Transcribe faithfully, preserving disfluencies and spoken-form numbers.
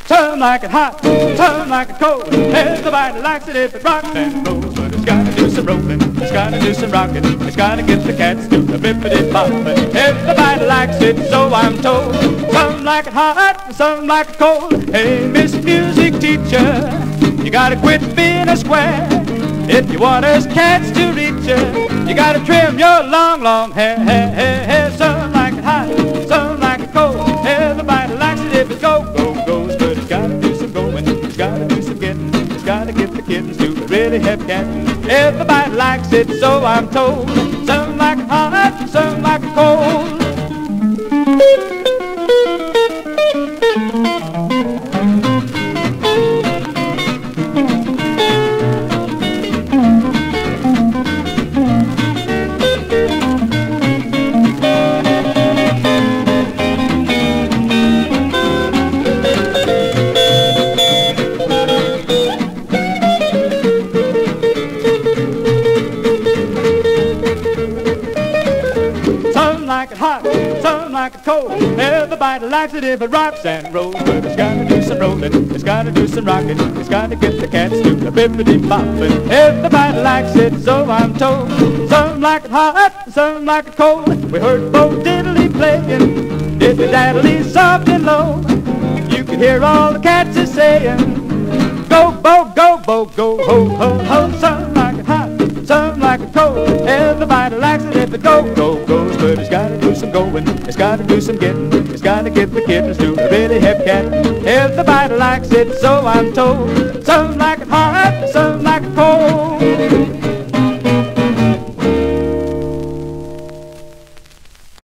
Some like it hot, some like it cold. Everybody likes it if it rocks and rolls, but it's gotta do some rolling, it's gotta do some rocking, it's gotta get the cats to the bippity bopping. Everybody likes it, so I'm told. Some like it hot, some like it cold. Hey, Miss Music Teacher, you gotta quit being a square. If you want us cats to reach you, you gotta trim your long, long hair, hair, hair, hair. Some like it hot, some like it cold. Everybody likes it if it go, go, goes, but it's gotta do some going, it's gotta do some getting, it's gotta get the kittens to really have catting. Everybody likes it, so I'm told. Some like it hot, some like it cold. Some like it hot, some like it cold. Everybody likes it if it rocks and rolls, but it's gotta do some rolling, it's gotta do some rocking, it's gotta get the cats to the bippity bopping. Everybody likes it, so I'm told. Some like it hot, some like it cold. We heard Bo Diddley playing, diddly daddly soft and low. You can hear all the cats are saying, go Bo, go Bo, go ho ho ho. Some like it hot, some like it cold. Everybody likes it if it go, go, goes, but it's gotta do some going, it's gotta do some getting, it's gotta get the kittens to really have cat. Everybody likes it, so I'm told. Some like it hot, some like it cold.